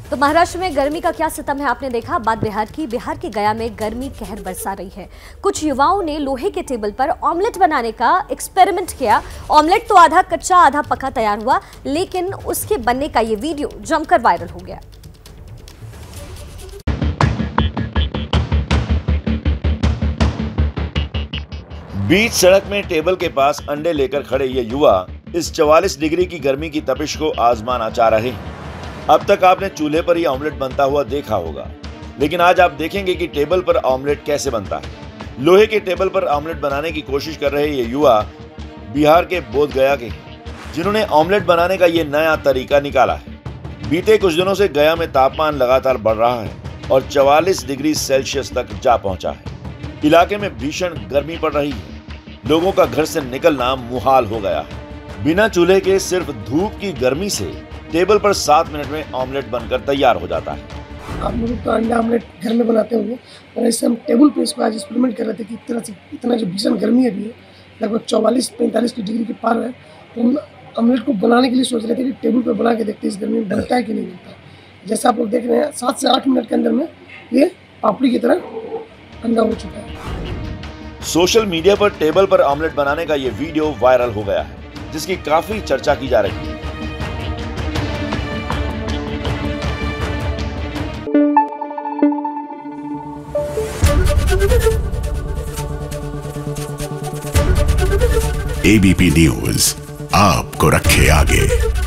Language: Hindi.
तो महाराष्ट्र में गर्मी का क्या सितम है आपने देखा। बात बिहार की। बिहार के गया में गर्मी कहर बरसा रही है। कुछ युवाओं ने लोहे के टेबल पर ऑमलेट बनाने का एक्सपेरिमेंट किया। ऑमलेट तो आधा कच्चा आधा पका तैयार हुआ, लेकिन उसके बनने का ये वीडियो जमकर वायरल हो गया। बीच सड़क में टेबल के पास अंडे लेकर खड़े ये युवा इस 44 डिग्री की गर्मी की तपिश को आजमाना चाह रहे हैं। अब तक आपने चूल्हे पर ही ऑमलेट बनता हुआ देखा होगा, लेकिन आज आप देखेंगे कि टेबल पर ऑमलेट कैसे बनता है। लोहे के टेबल पर ऑमलेट बनाने की कोशिश कर रहे ये युवा बिहार के बोधगया के हैं, जिन्होंने ऑमलेट बनाने का ये नया तरीका निकाला है। बीते कुछ दिनों से गया में तापमान लगातार बढ़ रहा है और 44 डिग्री सेल्सियस तक जा पहुंचा है। इलाके में भीषण गर्मी पड़ रही है। लोगों का घर से निकलना मुहाल हो गया है। बिना चूल्हे के सिर्फ धूप की गर्मी से टेबल पर 7 मिनट में ऑमलेट बनकर तैयार हो जाता है। हम लोग तो अंडा ऑमलेट घर में बनाते होंगे, और ऐसे हम टेबल पे इसको आज एक्सपेरिमेंट कर रहे थे कि इतना जो भीषण गर्मी है अभी लगभग 44-45 डिग्री के पार है, तो हम ऑमलेट को बनाने के लिए सोच रहे थे कि टेबल पे बना के देखते हैं इस गर्मी में बनता है कि नहीं बनता है। जैसा आप लोग देख रहे हैं 7 से 8 मिनट के अंदर में ये पापड़ी की तरह अंडा हो चुका है। सोशल मीडिया पर टेबल पर ऑमलेट बनाने का ये वीडियो वायरल हो गया है, जिसकी काफी चर्चा की जा रही है। एबीपी न्यूज आपको रखे आगे।